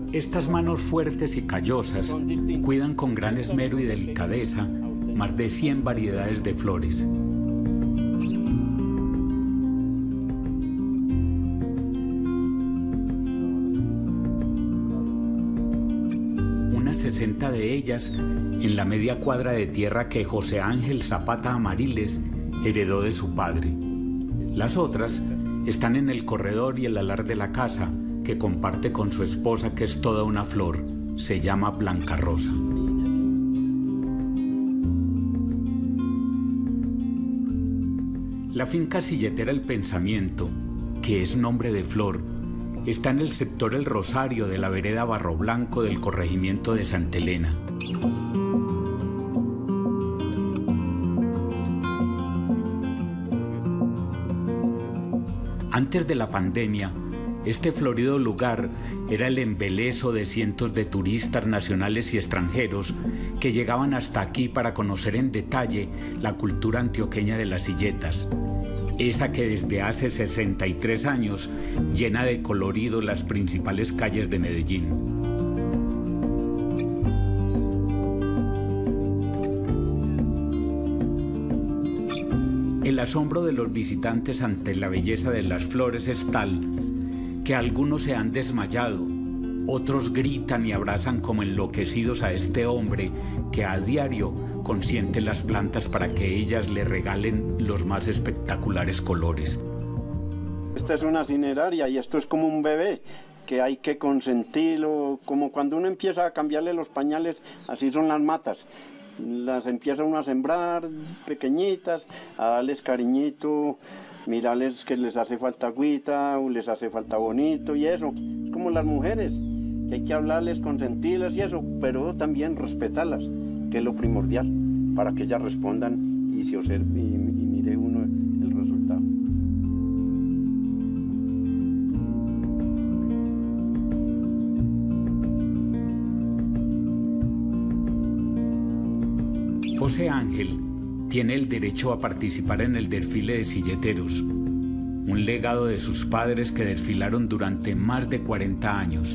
Estas manos fuertes y callosas cuidan con gran esmero y delicadeza más de 100 variedades de flores. Unas 60 de ellas en la media cuadra de tierra que José Ángel Zapata Amariles heredó de su padre. Las otras están en el corredor y el alar de la casa, que comparte con su esposa, que es toda una flor. Se llama Blanca Rosa. La finca silletera El Pensamiento, que es nombre de flor, está en el sector El Rosario de la vereda Barro Blanco del corregimiento de Santa Elena. Antes de la pandemia, este florido lugar era el embeleso de cientos de turistas nacionales y extranjeros que llegaban hasta aquí para conocer en detalle la cultura antioqueña de las silletas, esa que desde hace 63 años llena de colorido las principales calles de Medellín. El asombro de los visitantes ante la belleza de las flores es tal que algunos se han desmayado, otros gritan y abrazan como enloquecidos a este hombre que a diario consiente las plantas para que ellas le regalen los más espectaculares colores. Esta es una cineraria y esto es como un bebé que hay que consentirlo, como cuando uno empieza a cambiarle los pañales, así son las matas. Las empieza uno a sembrar pequeñitas, a darles cariñito, mirarles que les hace falta agüita, o les hace falta bonito y eso. Es como las mujeres, que hay que hablarles, consentirlas y eso, pero también respetarlas, que es lo primordial, para que ellas respondan y se observe y mire uno el resultado. José Ángel tiene el derecho a participar en el desfile de silleteros, un legado de sus padres que desfilaron durante más de 40 años.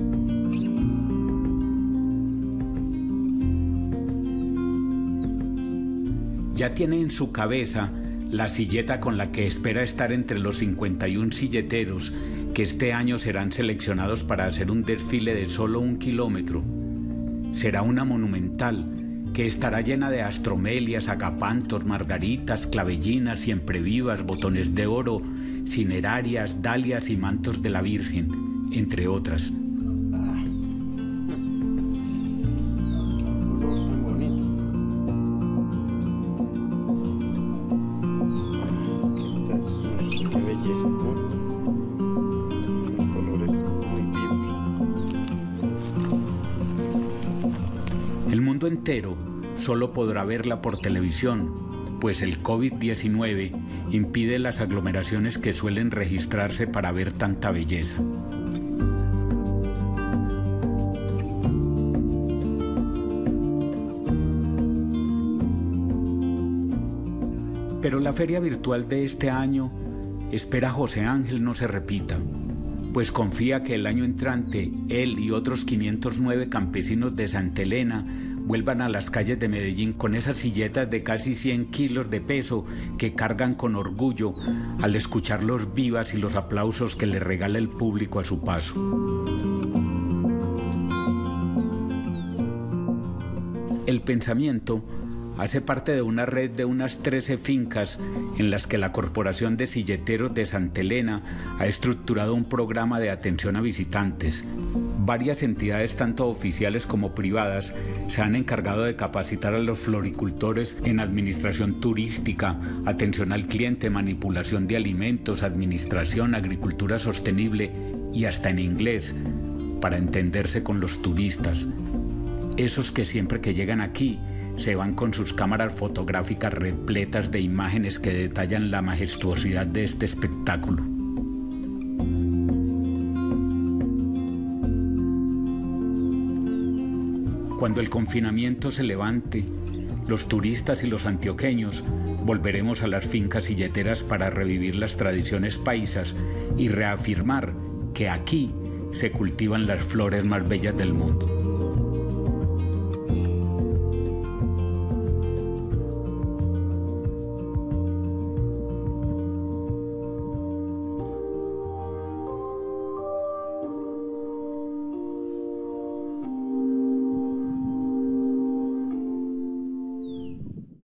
Ya tiene en su cabeza la silleta con la que espera estar entre los 51 silleteros que este año serán seleccionados para hacer un desfile de solo 1 kilómetro. Será una monumental que estará llena de astromelias, agapantos, margaritas, clavellinas, siemprevivas, botones de oro, cinerarias, dalias y mantos de la Virgen, entre otras. Qué belleza, ¿no? Los colores muy vivos. El mundo entero solo podrá verla por televisión, pues el COVID-19 impide las aglomeraciones que suelen registrarse para ver tanta belleza. Pero la feria virtual de este año espera José Ángel no se repita, pues confía que el año entrante él y otros 509 campesinos de Santa Elena vuelvan a las calles de Medellín con esas silletas de casi 100 kilos de peso que cargan con orgullo al escuchar los vivas y los aplausos que le regala el público a su paso. El Pensamiento hace parte de una red de unas 13 fincas en las que la Corporación de Silleteros de Santa Elena ha estructurado un programa de atención a visitantes. Varias entidades, tanto oficiales como privadas, se han encargado de capacitar a los floricultores en administración turística, atención al cliente, manipulación de alimentos, administración, agricultura sostenible y hasta en inglés, para entenderse con los turistas. Esos que siempre que llegan aquí se van con sus cámaras fotográficas repletas de imágenes que detallan la majestuosidad de este espectáculo. Cuando el confinamiento se levante, los turistas y los antioqueños volveremos a las fincas silleteras para revivir las tradiciones paisas y reafirmar que aquí se cultivan las flores más bellas del mundo.